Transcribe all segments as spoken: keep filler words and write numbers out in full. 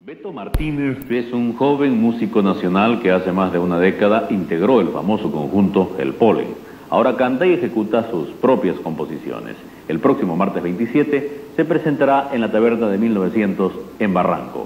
Beto Martínez es un joven músico nacional que hace más de una década integró el famoso conjunto El Polen. Ahora canta y ejecuta sus propias composiciones. El próximo martes veintisiete se presentará en la Taberna de mil novecientos en Barranco.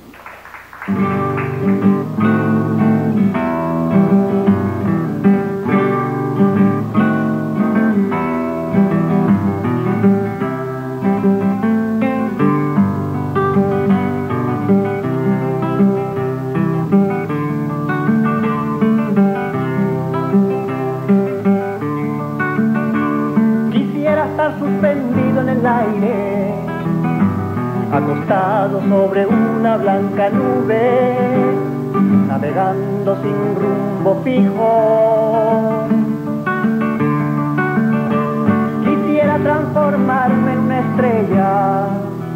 Suspendido en el aire, acostado sobre una blanca nube, navegando sin rumbo fijo. Quisiera transformarme en una estrella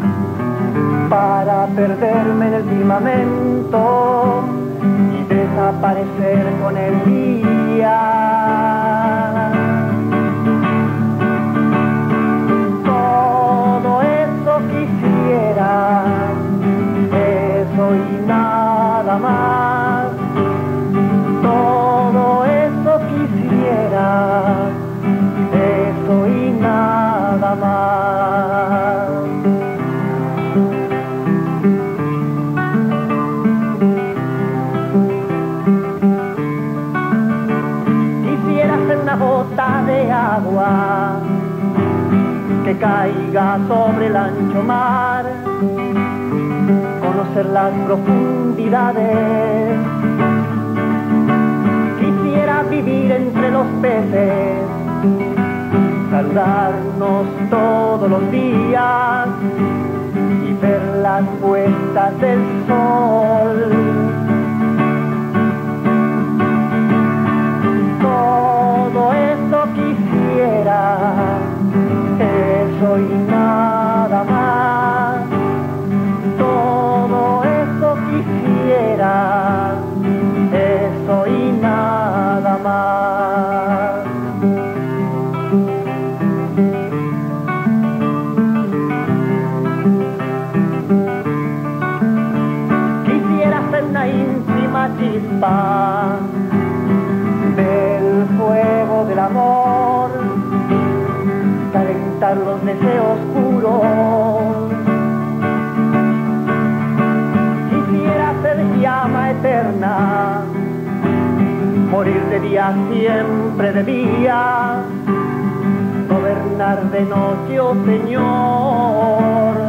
para perderme en el firmamento y desaparecer con el día. Eso y nada más, todo eso quisiera, eso y nada más. Quisiera ser una gota de agua que caiga sobre el ancho mar, conocer las profundidades. Quisiera vivir entre los peces, saludarnos todos los días y ver las puestas del sol. Todo eso quisiera, eso y nada más. Todo eso quisiera, eso y nada más. Quisiera ser una íntima chispa del fuego del amor, calentar los deseos puros. Quisiera ser llama eterna, morir de día siempre de día, gobernar de noche, oh Señor.